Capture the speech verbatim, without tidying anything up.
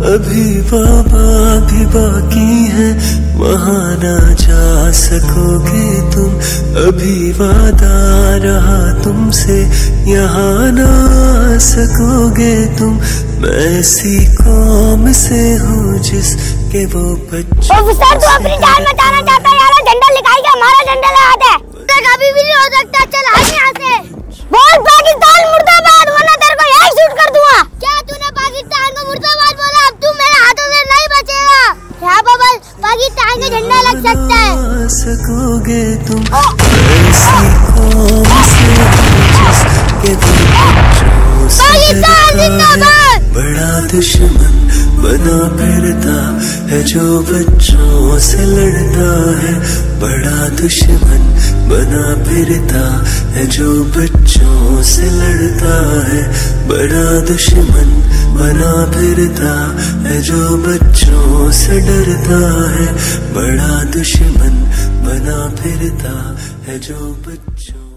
अभी बाबा भी बाकी है, वहाँ ना जा सकोगे तुम। अभी वादा रहा तुमसे, यहाँ ना आ सकोगे तुम। मैं ऐसी कौम से हूँ जिसके वो बच्चे। ऑफिसर तू अपनी जान बचाना चाहता है यार, झंडा लिखाई के हमारा झंडा लगा दे। कभी भी नहीं हो सकता, चल आज यहाँ से बोल पाकिस्तान मुर्दाबाद, वरना तेरे को यही शूट कर दूंगा। क्या तूने पाकिस्तान को मुर्दाबाद बोला? अब तू मेरे हाथों से नहीं बचेगा। यहाँ पर पाकिस्तान का झंडा लग सकता है। सकोगे तुम ऐसी कौम से जिसके पाकिस्तान जिंदाबाद। बड़ा दुश्मन बना फिरता है जो बच्चों से लड़ता है। बड़ा दुश्मन बना फिरता है जो बच्चों से लड़ता है। बड़ा दुश्मन बना फिरता है जो बच्चों से डरता है। बड़ा दुश्मन बना फिरता है जो बच्चों